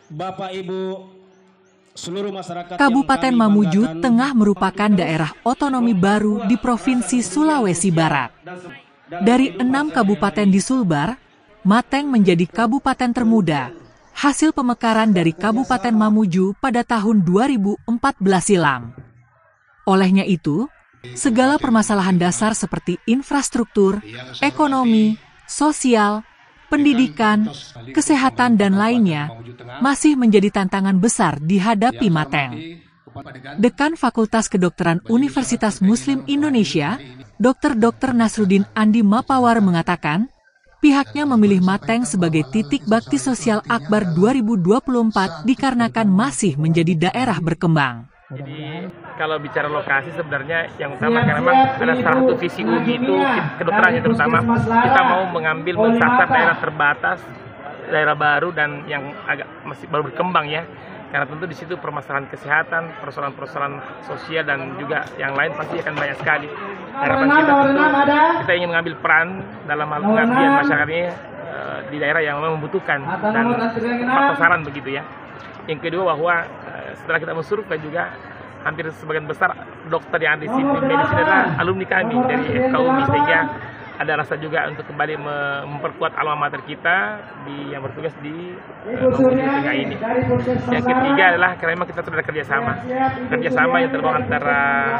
Bapak Ibu, seluruh masyarakat Kabupaten Mamuju tengah merupakan daerah otonomi baru di Provinsi Sulawesi Barat. Dari 6 kabupaten di Sulbar, Mateng menjadi kabupaten termuda, hasil pemekaran dari Kabupaten Mamuju pada tahun 2014 silam. Olehnya itu, segala permasalahan dasar seperti infrastruktur, ekonomi, sosial, pendidikan, kesehatan, dan lainnya masih menjadi tantangan besar dihadapi Mateng. Dekan Fakultas Kedokteran Universitas Muslim Indonesia, Dr. Nasruddin Andi Mapawar mengatakan, pihaknya memilih Mateng sebagai titik bakti sosial Akbar 2024 dikarenakan masih menjadi daerah berkembang. Jadi kalau bicara lokasi sebenarnya yang utama karena memang ada salah satu visi UMI itu kedokterannya terutama kita mau mengambil mensasar daerah terbatas, daerah baru dan yang agak masih baru berkembang ya. Karena tentu di situ permasalahan kesehatan, persoalan-persoalan sosial dan juga yang lain pasti akan banyak sekali. Harapan kita tentu kita ingin mengambil peran dalam hal pengabdian masyarakat ini di daerah yang memang membutuhkan dan tepat sasaran begitu ya. Yang kedua bahwa setelah kita mensurvei juga hampir sebagian besar dokter yang ada di sini medis adalah alumni kami dari FKUMI sehingga ada rasa juga untuk kembali memperkuat alma mater kita yang bertugas di Mamuju Tengah ini. Yang ketiga adalah karena memang kita sudah ada kerjasama yang terbangun antara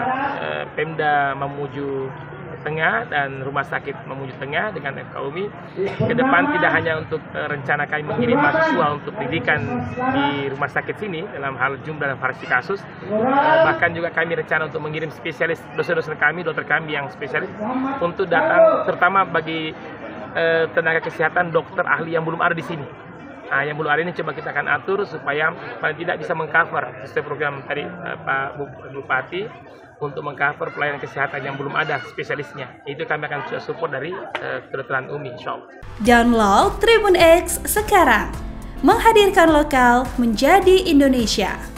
Pemda Mamuju Tengah dan Rumah Sakit Mamuju Tengah dengan FKUMI. Ke depan tidak hanya untuk rencana kami mengirim mahasiswa untuk pendidikan di rumah sakit sini dalam hal jumlah dan variasi kasus, bahkan juga kami rencana untuk mengirim spesialis dosen-dosen kami, dokter kami yang spesialis untuk datang terutama bagi tenaga kesehatan dokter ahli yang belum ada di sini. Yang belum ada ini coba kita akan atur supaya paling tidak bisa mengcover sesuai program tadi Pak Bupati untuk mengcover pelayanan kesehatan yang belum ada spesialisnya. Itu kami akan support dari kedokteran UMI, insyaallah. Download Tribun X sekarang, menghadirkan lokal menjadi Indonesia.